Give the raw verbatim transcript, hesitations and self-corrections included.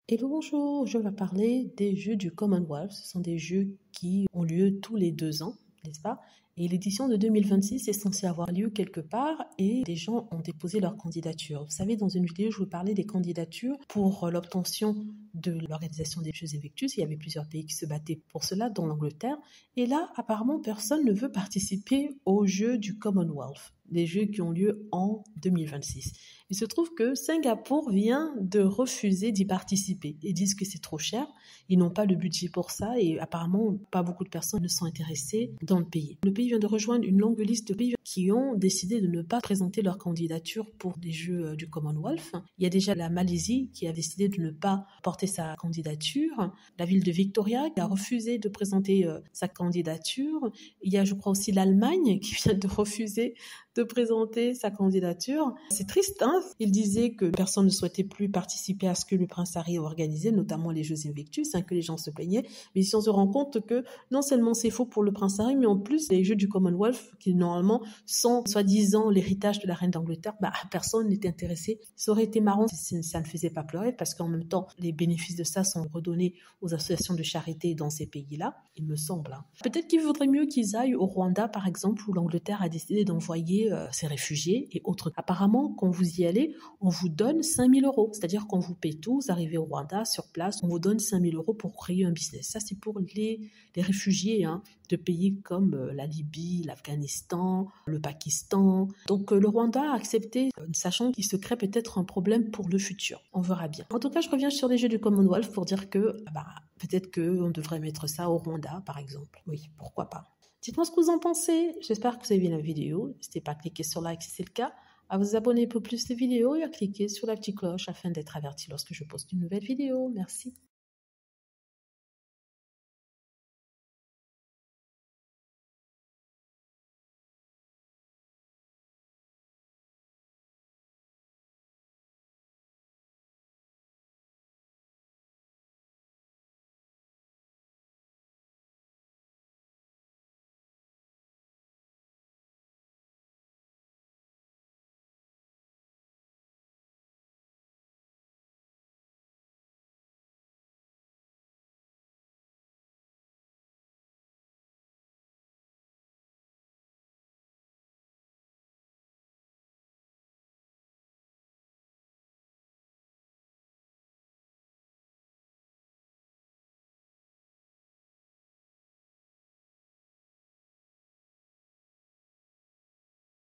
Hello, bonjour, je vais parler des Jeux du Commonwealth. Ce sont des jeux qui ont lieu tous les deux ans, n'est-ce pas? Et l'édition de deux mille vingt-six est censée avoir lieu quelque part et des gens ont déposé leur candidature. Vous savez, dans une vidéo, je vous parlais des candidatures pour l'obtention de l'organisation des Jeux Invictus. Il y avait plusieurs pays qui se battaient pour cela, dont l'Angleterre. Et là, apparemment, personne ne veut participer aux Jeux du Commonwealth, des Jeux qui ont lieu en deux mille vingt-six. Il se trouve que Singapour vient de refuser d'y participer. Ils disent que c'est trop cher, ils n'ont pas le budget pour ça et apparemment pas beaucoup de personnes ne sont intéressées dans le pays. Le pays vient de rejoindre une longue liste de pays qui ont décidé de ne pas présenter leur candidature pour des Jeux du Commonwealth. Il y a déjà la Malaisie qui a décidé de ne pas porter sa candidature. La ville de Victoria qui a refusé de présenter sa candidature. Il y a, je crois, aussi l'Allemagne qui vient de refuser de présenter sa candidature. C'est triste, hein? Il disait que personne ne souhaitait plus participer à ce que le prince Harry a organisé, notamment les Jeux Invictus, hein, que les gens se plaignaient. Mais si on se rend compte que non seulement c'est faux pour le prince Harry, mais en plus les Jeux du Commonwealth, qui normalement sont soi-disant l'héritage de la reine d'Angleterre, bah, personne n'était intéressé. Ça aurait été marrant si ça ne faisait pas pleurer, parce qu'en même temps, les bénéfices de ça sont redonnés aux associations de charité dans ces pays-là, il me semble. Hein. Peut-être qu'il vaudrait mieux qu'ils aillent au Rwanda, par exemple, où l'Angleterre a décidé d'envoyer ces réfugiés et autres. Apparemment, quand vous y allez, on vous donne cinq mille euros. C'est-à-dire qu'on vous paye tout, vous arrivez au Rwanda, sur place, on vous donne cinq mille euros pour créer un business. Ça, c'est pour les, les réfugiés hein, de pays comme la Libye, l'Afghanistan, le Pakistan. Donc, le Rwanda a accepté, sachant qu'il se crée peut-être un problème pour le futur. On verra bien. En tout cas, je reviens sur les Jeux du Commonwealth pour dire que bah, peut-être qu'on devrait mettre ça au Rwanda, par exemple. Oui, pourquoi pas. Dites-moi ce que vous en pensez. J'espère que vous avez vu la vidéo. N'hésitez pas à cliquer sur like si c'est le cas, à vous abonner pour plus de vidéos et à cliquer sur la petite cloche afin d'être averti lorsque je poste une nouvelle vidéo. Merci.